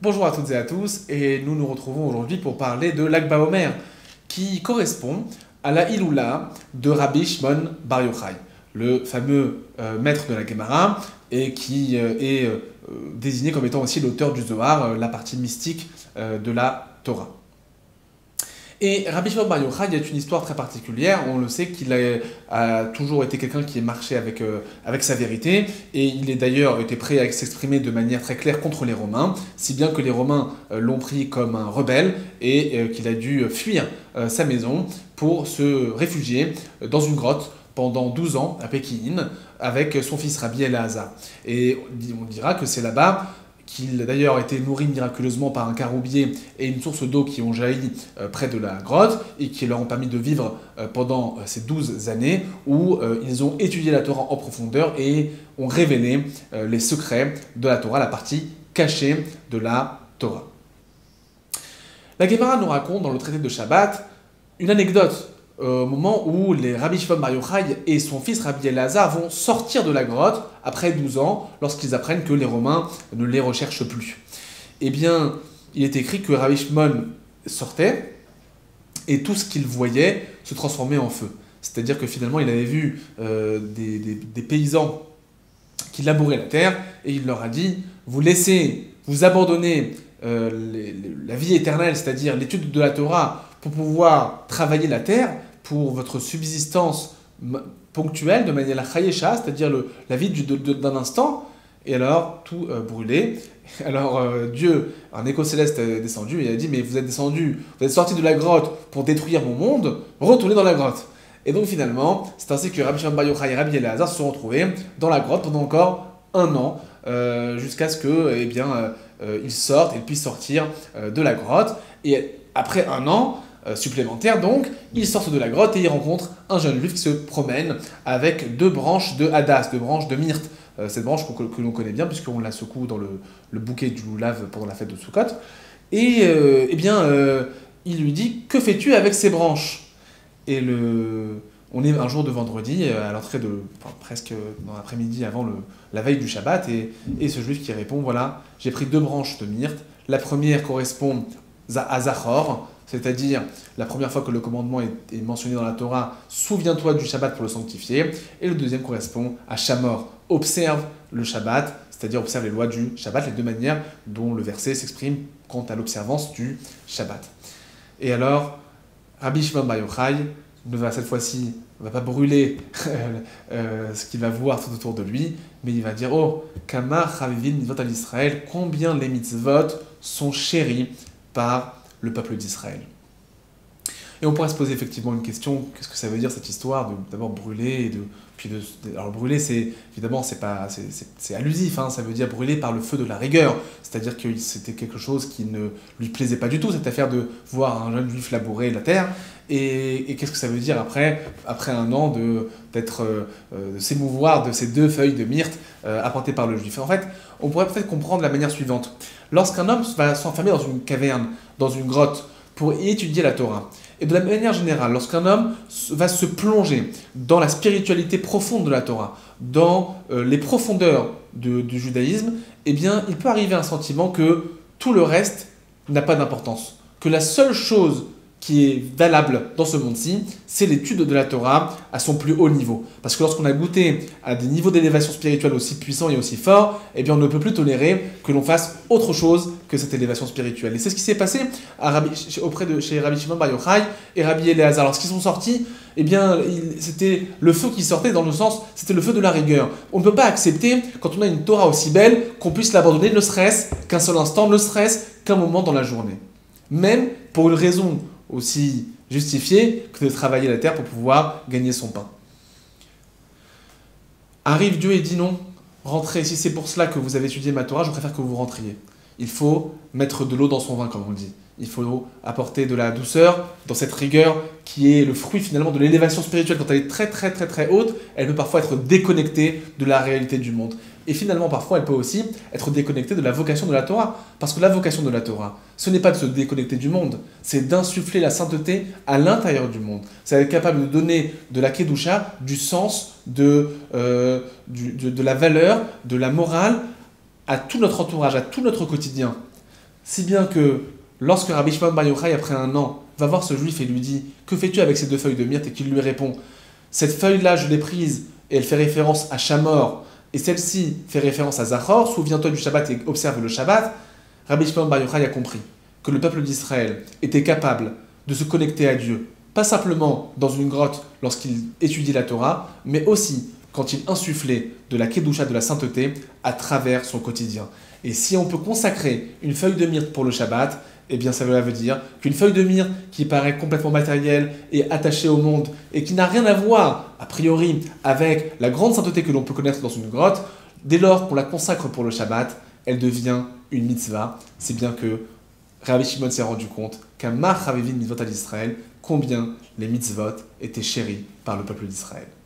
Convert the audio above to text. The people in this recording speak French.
Bonjour à toutes et à tous, et nous nous retrouvons aujourd'hui pour parler de Lag BaOmer, qui correspond à la Iloula de Rabbi Shimon Bar Yochai, le fameux maître de la Gemara, et qui est désigné comme étant aussi l'auteur du Zohar, la partie mystique de la Torah. Et Rabbi Shimon Bar Yochai est une histoire très particulière. On le sait qu'il a toujours été quelqu'un qui est marché avec sa vérité, et il est d'ailleurs été prêt à s'exprimer de manière très claire contre les Romains, si bien que les Romains l'ont pris comme un rebelle et qu'il a dû fuir sa maison pour se réfugier dans une grotte pendant 12 ans à Pékin avec son fils Rabbi Elazar. Et on dira que c'est là-bas qu'il a d'ailleurs été nourri miraculeusement par un caroubier et une source d'eau qui ont jailli près de la grotte et qui leur ont permis de vivre pendant ces 12 années où ils ont étudié la Torah en profondeur et ont révélé les secrets de la Torah, la partie cachée de la Torah. La Gemara nous raconte dans le traité de Shabbat une anecdote au moment où les Rabbi Shimon Bar Yochai et son fils Rabbi Elazar vont sortir de la grotte après 12 ans, lorsqu'ils apprennent que les Romains ne les recherchent plus. Eh bien, il est écrit que Rabbi Shimon sortait et tout ce qu'il voyait se transformait en feu. C'est-à-dire que finalement, il avait vu des paysans qui labouraient la terre et il leur a dit « Vous laissez, vous abandonnez la vie éternelle, c'est-à-dire l'étude de la Torah, pour pouvoir travailler la terre, pour votre subsistance ponctuelle, de manière la chayesha, c'est-à-dire la vie d'un instant, et alors tout brûlé. Alors Dieu, un écho céleste est descendu et a dit, mais vous êtes sortis de la grotte pour détruire mon monde, retournez dans la grotte. Et donc finalement, c'est ainsi que Rabbi Shimon Bar Yochai et Rabbi Elazar se sont retrouvés dans la grotte pendant encore un an, jusqu'à ce que, ils sortent et puissent sortir de la grotte. Et après un an supplémentaire, donc, ils sortent de la grotte et ils rencontrent un jeune juif qui se promène avec 2 branches de hadas, 2 branches de myrte. Cette branche que l'on connaît bien, puisqu'on la secoue dans le bouquet du loulav pendant la fête de Sukkot. Et il lui dit, que fais-tu avec ces branches? Et on est un jour de vendredi, à l'entrée presque dans l'après-midi avant la veille du Shabbat, et ce juif qui répond, voilà, j'ai pris 2 branches de myrte. La première correspond à Zachor, c'est-à-dire la première fois que le commandement est mentionné dans la Torah, souviens-toi du Shabbat pour le sanctifier. Et le deuxième correspond à Shamor, observe le Shabbat, c'est-à-dire observe les lois du Shabbat, les 2 manières dont le verset s'exprime quant à l'observance du Shabbat. Et alors, Rabbi Shimon Bar Yochai cette fois-ci, ne va pas brûler ce qu'il va voir tout autour de lui, mais il va dire, oh, Kama Chavivin mitzvot al Israël, combien les mitzvot sont chéris par le peuple d'Israël. Et on pourrait se poser effectivement une question, qu'est-ce que ça veut dire cette histoire de d'abord brûler alors brûler, c'est allusif, hein, ça veut dire brûler par le feu de la rigueur, c'est-à-dire que c'était quelque chose qui ne lui plaisait pas du tout, cette affaire de voir un jeune juif labourer la terre. Et qu'est-ce que ça veut dire après un an de s'émouvoir de ces 2 feuilles de myrte apportées par le juif? En fait, on pourrait peut-être comprendre la manière suivante. Lorsqu'un homme va s'enfermer dans une caverne, dans une grotte, pour y étudier la Torah, et de la manière générale, lorsqu'un homme va se plonger dans la spiritualité profonde de la Torah, dans les profondeurs du judaïsme, eh bien, il peut arriver à un sentiment que tout le reste n'a pas d'importance, que la seule chose qui est valable dans ce monde-ci, c'est l'étude de la Torah à son plus haut niveau. Parce que lorsqu'on a goûté à des niveaux d'élévation spirituelle aussi puissants et aussi forts, eh bien on ne peut plus tolérer que l'on fasse autre chose que cette élévation spirituelle. Et c'est ce qui s'est passé chez Rabbi Shimon Bar Yochai et Rabbi Elazar. Lorsqu'ils sont sortis, eh bien c'était le feu qui sortait, dans le sens, c'était le feu de la rigueur. On ne peut pas accepter, quand on a une Torah aussi belle, qu'on puisse l'abandonner, ne serait-ce qu'un seul instant, ne serait-ce qu'un moment dans la journée. Même pour une raison aussi justifié que de travailler la terre pour pouvoir gagner son pain. Arrive Dieu et dit non, rentrez, si c'est pour cela que vous avez étudié ma Torah, je préfère que vous rentriez. Il faut mettre de l'eau dans son vin, comme on dit. Il faut apporter de la douceur dans cette rigueur qui est le fruit finalement de l'élévation spirituelle. Quand elle est très très très très haute, elle peut parfois être déconnectée de la réalité du monde. Et finalement, parfois, elle peut aussi être déconnectée de la vocation de la Torah. Parce que la vocation de la Torah, ce n'est pas de se déconnecter du monde, c'est d'insuffler la sainteté à l'intérieur du monde. C'est être capable de donner de la Kedusha, du sens, de la valeur, de la morale à tout notre entourage, à tout notre quotidien. Si bien que lorsque Rabbi Shimon Bar Yochai, après un an, va voir ce juif et lui dit « Que fais-tu avec ces 2 feuilles de myrte ?» et qu'il lui répond « Cette feuille-là, je l'ai prise et elle fait référence à Shamor, et celle-ci fait référence à Zachor, souviens-toi du Shabbat et observe le Shabbat », Rabbi Shimon Bar Yochai a compris que le peuple d'Israël était capable de se connecter à Dieu, pas simplement dans une grotte lorsqu'il étudie la Torah, mais aussi quand il insufflait de la Kedusha, de la sainteté, à travers son quotidien. Et si on peut consacrer une feuille de myrte pour le Shabbat, eh bien ça veut dire qu'une feuille de myrte qui paraît complètement matérielle et attachée au monde et qui n'a rien à voir, a priori, avec la grande sainteté que l'on peut connaître dans une grotte, dès lors qu'on la consacre pour le Shabbat, elle devient une mitzvah. C'est bien que Rabbi Shimon s'est rendu compte qu'un Mach Havivin mitzvot à l'Israël, combien les mitzvot étaient chéris par le peuple d'Israël.